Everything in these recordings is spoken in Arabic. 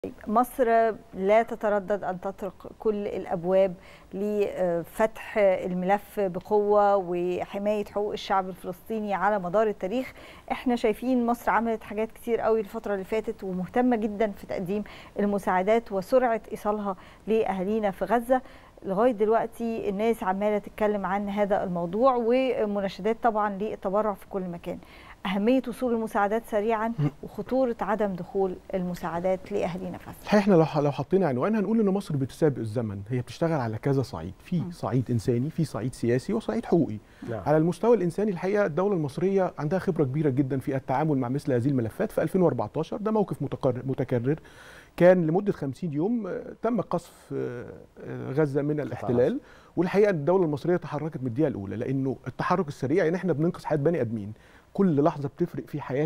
مصر لا تتردد أن تطرق كل الأبواب لفتح الملف بقوة وحماية حقوق الشعب الفلسطيني على مدار التاريخ. احنا شايفين مصر عملت حاجات كتير قوي الفترة اللي فاتت ومهتمة جدا في تقديم المساعدات وسرعة إيصالها لأهالينا في غزة. لغاية دلوقتي الناس عمالة تتكلم عن هذا الموضوع ومناشدات طبعا للتبرع في كل مكان. أهمية وصول المساعدات سريعا وخطورة عدم دخول المساعدات لأهالينا في غزة. الحقيقة احنا لو حطينا عنوان هنقول ان مصر بتسابق الزمن، هي بتشتغل على كذا صعيد، في صعيد انساني، في صعيد سياسي، وصعيد حقوقي. على المستوى الانساني الحقيقة الدولة المصرية عندها خبرة كبيرة جدا في التعامل مع مثل هذه الملفات. في 2014 ده موقف متكرر كان لمدة 50 يوم تم قصف غزة من الاحتلال، والحقيقة الدولة المصرية تحركت من الدقيقة الأولى، لأنه التحرك السريع يعني احنا بننقذ حياة بني آدمين، كل لحظة بتفرق في حياة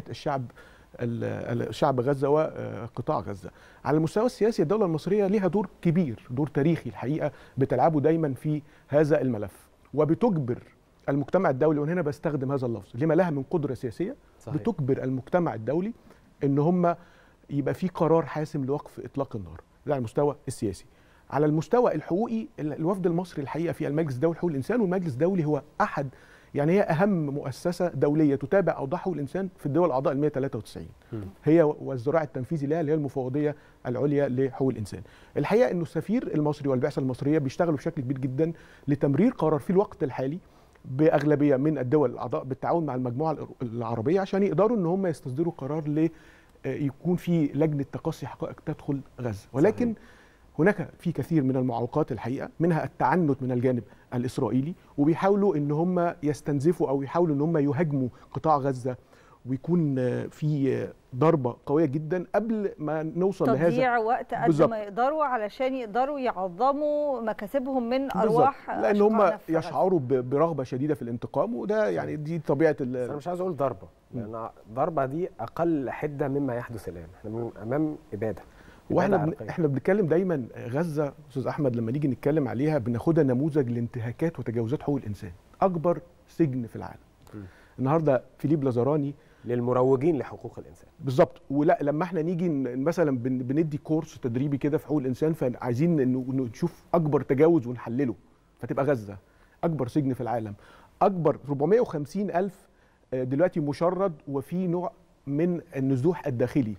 الشعب غزة وقطاع غزة. على المستوى السياسي الدولة المصرية لها دور كبير، دور تاريخي الحقيقة بتلعبه دايما في هذا الملف، وبتجبر المجتمع الدولي، وهنا بستخدم هذا اللفظ لما لها من قدرة سياسية. صحيح. بتجبر المجتمع الدولي ان هم يبقى في قرار حاسم لوقف اطلاق النار، ده على المستوى السياسي. على المستوى الحقوقي الوفد المصري الحقيقة في المجلس الدولي لحقوق الإنسان، والمجلس الدولي هو أحد يعني هي أهم مؤسسة دولية تتابع أوضاع حقوق الإنسان في الدول الأعضاء ال 193. هي والذراع التنفيذي لها اللي هي المفوضية العليا لحقوق الإنسان. الحقيقة إنه السفير المصري والبعثة المصرية بيشتغلوا بشكل كبير جدا لتمرير قرار في الوقت الحالي بأغلبية من الدول الأعضاء بالتعاون مع المجموعة العربية عشان يقدروا إن هم يستصدروا قرار يكون في لجنة تقصي حقائق تدخل غزة، ولكن صحيح. هناك في كثير من المعوقات الحقيقه، منها التعنت من الجانب الاسرائيلي، وبيحاولوا ان هم يستنزفوا او يحاولوا ان هم يهاجموا قطاع غزه، ويكون في ضربه قويه جدا قبل ما نوصل لهذا تضييع وقت قد ما يقدروا علشان يقدروا يعظموا مكاسبهم من ارواح، لان هم يشعروا برغبه شديده في الانتقام، وده يعني دي طبيعه انا مش عايز اقول ضربه، لان الضربه دي اقل حده مما يحدث الان، احنا امام اباده. واحنا بنتكلم دايما غزه استاذ احمد، لما نيجي نتكلم عليها بناخدها نموذج لانتهاكات وتجاوزات حقوق الانسان، اكبر سجن في العالم. النهارده فيليب لازاراني للمروجين لحقوق الانسان بالظبط. ولا لما احنا نيجي مثلا بندي كورس تدريبي كده في حقوق الانسان، فعايزين انه نشوف اكبر تجاوز ونحلله، فتبقى غزه اكبر سجن في العالم، اكبر 450,000 دلوقتي مشرد، وفي نوع من النزوح الداخلي